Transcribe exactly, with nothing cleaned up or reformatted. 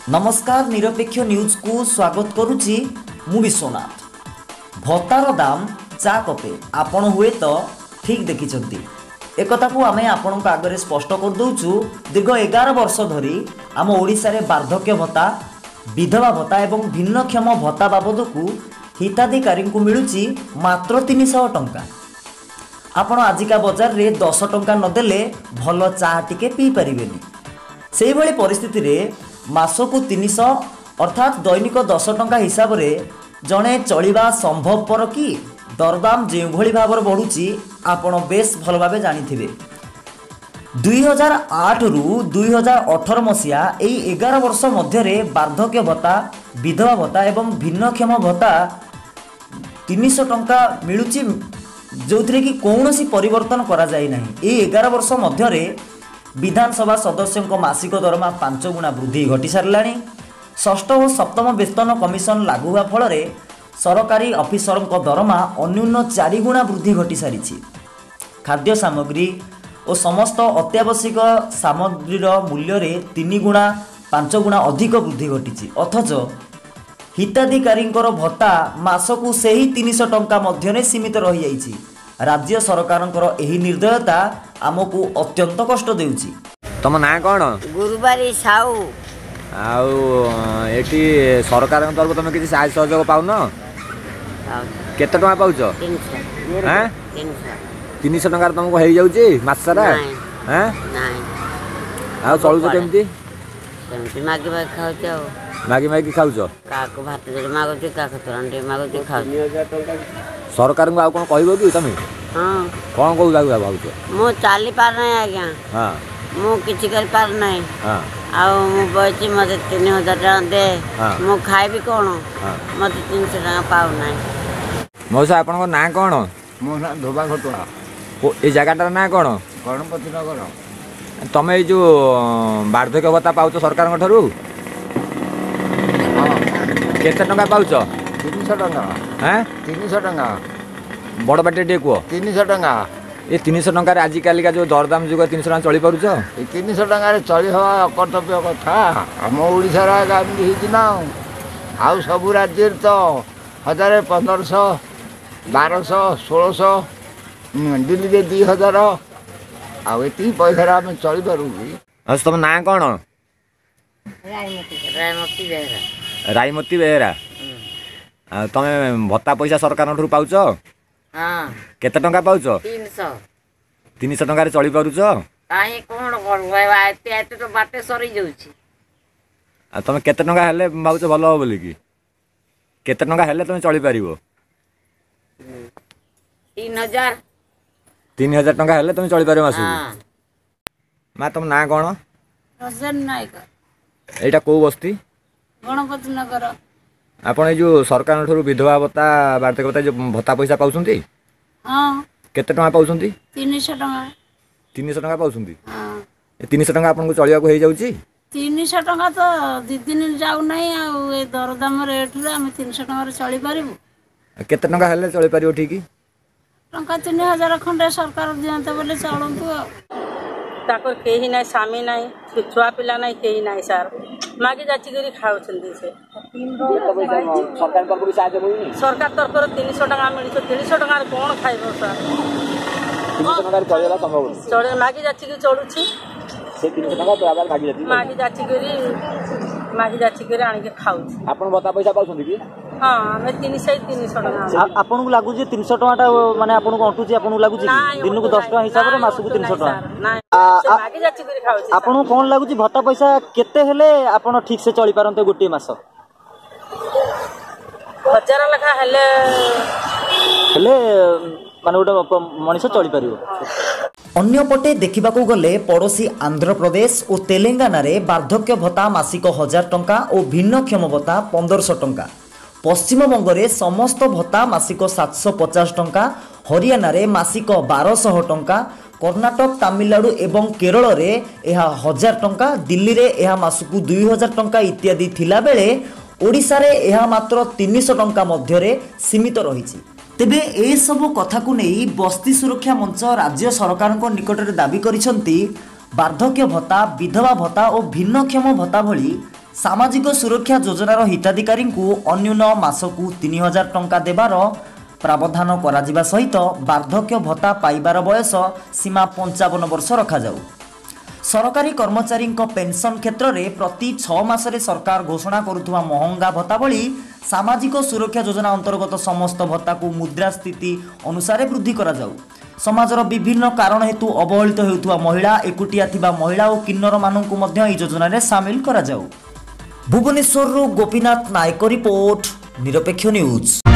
नमस्कार निरपेक्ष न्यूज को स्वागत करुच्ची मु विश्वनाथ। भत्तार दाम चा कपे आपण हुए तो ठीक देखिछंती एक कथा को आमे आपण आगे स्पष्ट कर दउछु। दीर्घ एगार वर्ष धरी आम ओडिशा रे वार्धक्य भत्ता, विधवा भत्ता एवं भिन्नक्षम भत्ता बाबद को हिताधिकारी को मिलुची मात्र तीन सौ टंका। आपण आजिका बाजार रे दस टंका नदेले भल चा टिके पी परिबेनी। सेही भली परिस्थिति रे मासकु तीन सौ अर्थात दैनिक दस टंका हिसाब रे जणे चलिबा संभवपर कि दरदाम जो भली भाव बढ़ुची आपण बेस भल भाव जानिथिबे। दुई हजार आठ रु दुई हजार अठर मसीहा एई एगार वर्ष मध्य वार्धक्य भत्ता, विधवा भत्ता एवं भिन्नक्षम भत्ता तीन सौ टंका मिलुची, जो थी कि कौनसी परिवर्तन करा जाई नहीं। एई एगार वर्ष मध्य विधानसभा सदस्यों मासिक दरमा पांच गुणा वृद्धि घटी साराणी। षष्ठ और सप्तम वेतन कमिशन लागू हुआ फल सरकारी अफिसरों दरमा अन्यून चार गुणा वृद्धि घटी सारी। खाद्य सामग्री और समस्त अत्यावश्यक सामग्रीर मूल्य रे तीन गुणा पांच गुणा अधिक वृद्धि घटी। अथच हिताधिकारी भत्ता मासकु सेही तीन सौ टंका मध्य सीमित रही जाइछि। राज्य सरकारंकर एही निर्दयता आमको अत्यंत कष्ट देउछि। तम ना कौन? गुरुबारी साहू। आउ एटी सरकार तरफ तुम किसी साहाय्य सहयोग पाउन? केते टका पाउछ? तीन सौ। हैं? तीन सौ। तीन सौ टका तुमको हेई जाउछि मास सारा? हैं? नहीं। आउ चलुछ केमती? केमती मागी मागी खाउछ। मागी मागी खाउछ? काको भात दे मागुछि, काको तोरंडी मागुछि खाउछ। सरकार को आ कोन कहबो कि तमे? हां। कोन कहू लागू भाउछ? मु चाली पार नहीं आज्ञा। हां। मु किछि कर पार नहीं। हां। आ मु बइछि मते तीन हजार टका दे। मु खाइबी कोन? मते तीन सौ टका पाउ नहीं। मौसा आपन को ना कोन? मो ना धोबा घटुआ। ओ ए जगाटार ना कोन? गणपति नगर। तमे जो वार्धक्य भत्ता पाउछ सरकार ठरू? हां। केते टका पाउछ? तीन सौ टका। हैं? तीन सौ टका। बड़ बाटे टे को? तीन सौ टका। ये तीन सौ टका आजिकल का जो दरदाम जुग तीन सौ टका चली पारुछ? ए तीन सौ टका चली हवा कर्तव्य कथा। आम ओडिशार गांधी हिना आउ सब राज्य तो हजार पंद्रह सौ बारह सौ सोलह सौ दिल्ली में दुई हजार आती पैसा आम चली पारू। तुम ना कौन? रायमती बेहरा। रायमती बेहरा। तमें भत्ता पैसा सरकार ठू पाउछ? हाँ। केते टंका पाउछ? तीन सौ। तीन सौ टंका चली पारुछ? काहे कोन करू आते आते तो बाटे सरी जाउछि। आ तमे केते टंका हेले भाउछ भल हो बोली कि? केते टंका हेले तमे चली पारिबो? तीन हजार। तीन हजार टंका हेले तमे चली पारिबो मासु? हां। मा तुम ना कोन? रजन नायक। एटा को बस्ती? गणपति नगर। आपण जो सरकार ठू विधवा भत्ता, वार्धक्य भत्ता जो भत्ता पैसा पाउछंती? हां। केते टंका पाउछंती? तीन सौ टका। तीन सौ टंका पाउछंती? हां। ए तीन सौ टंका आपन को चलिया को हे जाउची? तीन सौ टका तो दी दिन जाउ नहीं आ ए दरदाम रेट रे हम तीन सौ टका रे चली पारिबो। केते टंका हेले चली पारिबो ठीक? टंका तीन हजार खंडे सरकार दियंते बोले चलंतु आ। ताकर केही नाही, स्वामी नाही, छुआ पिला नाही, केही नाही सर। मागे जाची करी खाउछंदी से। सरकार तरफ भी साहाय्य होइनी? सरकार तरफ तीन सौ टका मिली तो तीन सौ टका कोन खाइबो सर? तीन सौ टका चलेला संभव नहीं। चले मागे जाची की चलुछि से तीन सौ टका तो आबार मागी जाती? मागे जाची करी मागे जाची करी आनी के खाउछि। आपन भत्ता पैसा पाउछंदी कि? हां, हमें तीन सौ तीन सौ टका। आपन को लागु जे तीन सौ टका माने आपन को अंटुची आपन को लागु जे दिन को दस टका हिसाब रे मासु को तीन सौ टका? नाही, से मागे जाची करी खाउछि। आपन को कोन लागु जे भत्ता पैसा केते हेले आपन ठीक से चली पारंते गोटी मास? हजार लखा हेले हेले माने गोटे मनीष चली पारिबो। अन्यपटे देखा गले पड़ोशी आंध्र प्रदेश और तेलंगाना रे वार्धक्य भत्ता मासिक हजार टंका और भिन्नक्षम भत्ता पंद्रह सौ टंका। पश्चिम बंग रे समस्त भत्ता मासिक सात सौ पचास टंका। हरियाणा रे मासिक बारह सौ टंका। कर्णाटक, तमिलनाडु एवं केरल रे यह हजार टंका। दिल्ली रे यह मासकु दुई हजार टंका इत्यादि थिला बेले ओडिशा रे यह मात्र तीन सौ टंका मध्य रे सीमित रही। तेबे ए सब कथा को नहीं बस्ती सुरक्षा मंच राज्य सरकार निकट में दाबी करिसंती वार्धक्य भत्ता, विधवा भत्ता और भिन्नक्षम भत्ता भली सामाजिक सुरक्षा योजनार हिताधिकारी अन्यून मासकू तीन हजार टंका देवार प्रावधान करा सहित वार्धक्य भत्ता पाइबार बयस सीमा पंचावन वर्ष रखा जाऊ। सरकारी कर्मचारी पेंशन क्षेत्र में प्रति छह मासरे सरकार घोषणा करुवा महंगा भत्ता भली सामाजिक सुरक्षा योजना अंतर्गत समस्त भत्ता को मुद्रास्थिति अनुसार वृद्धि करा जाऊ। समाजर विभिन्न कारण हेतु अवहेलित होउथुवा महिला एकुटिया थिबा महिला और किन्नर माननकु मध्य एही योजना रे शामिल करा जाऊ। भुवनेश्वर गोपीनाथ नायक रिपोर्ट निरपेक्ष न्यूज।